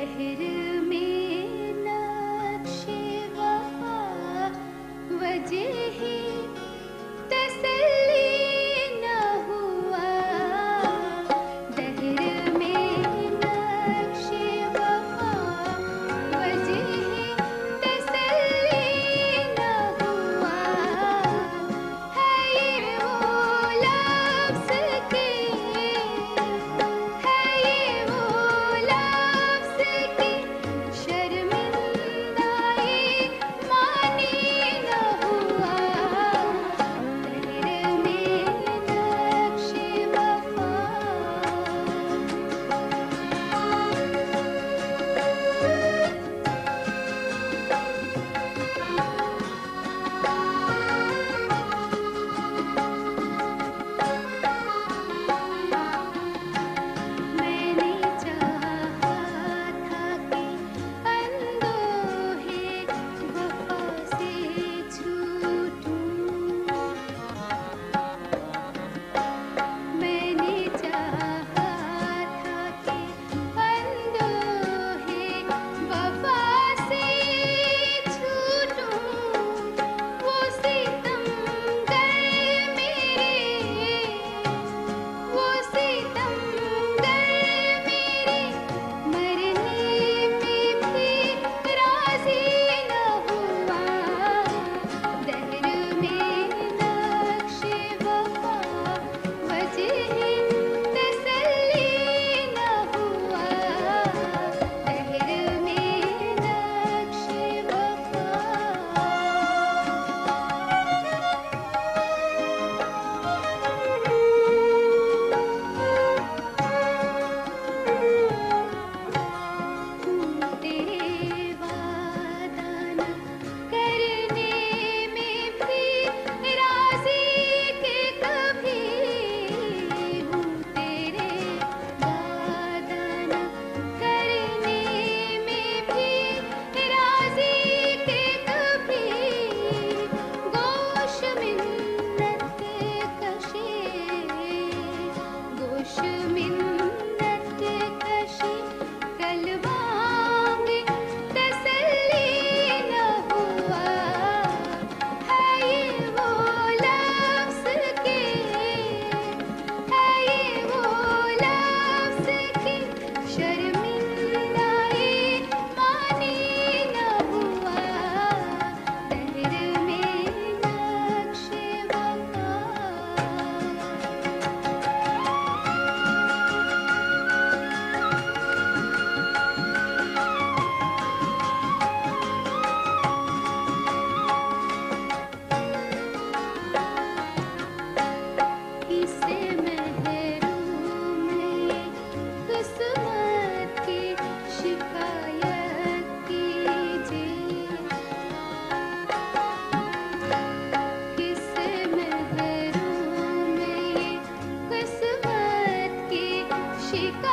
दहर में नक्शे वफा वजह तसल्ली न हुआ। दहर में नक्शे वफा वजह तसल्ली न हुआ। है ये वो लफ्ज़ के, है ये वो लफ्ज़ के शर्मिंदाए मानी न हुआ। दहर में नक्शे वफा। मैंने चाहा था कि अंदोहे वफा से छूटूं। मैंने चाहा था कि अंदोहे वफा से छूटूं। वो सितमगर मेरे, वो सितमगर मेरे मरने में भी राज़ी न हुआ। दहर में नक्शे वफा वजह तसल्ली न हुआ। दहर में नक्शे वफा। तेरे वादा न करने में भी राज़ी के कभी हूँ। तेरे वादा न करने में भी राज़ी के कभी। गोश मिन्नत कशी, गोश मिन्नत कशी कल मांगे तसल्ली न हुआ। है ये वो लफ्ज़ के, है ये वो लफ्ज़ के शर्मिंदाए मानी न हुआ। दहर में नक्शे वफा। इससे महरूम ये किस्मत की शिकायत कीजिए। इससे महरूम ये किस्मत की शिकायत